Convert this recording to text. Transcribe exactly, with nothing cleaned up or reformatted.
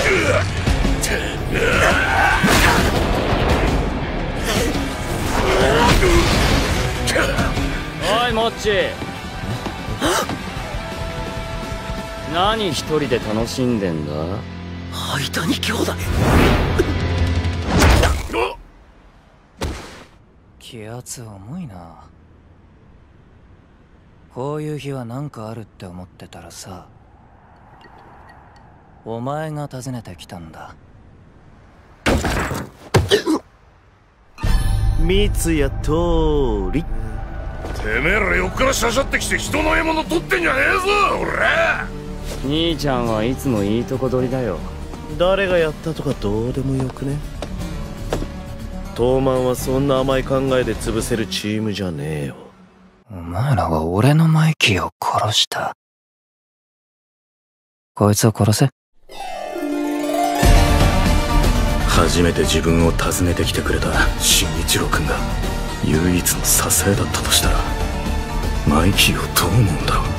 おいモッチー、何一人で楽しんでんだ？ 間に兄弟。 気圧重いな。こういう日は何かあるって思ってたらさ、お前が訪ねてきたんだ。 三ツ矢通り。 てめえら横からしゃしゃってきて人の獲物取ってんじゃねえぞ俺。 兄ちゃんはいつもいいとこ取りだよ。 誰がやったとかどうでもよくね。東卍はそんな甘い考えで潰せるチームじゃねえよ。 お前らは俺のマイキーを殺した。こいつを殺せ。 初めて自分を訪ねてきてくれた新一郎君が唯一の支えだったとしたら、マイキーをどう思うんだろう。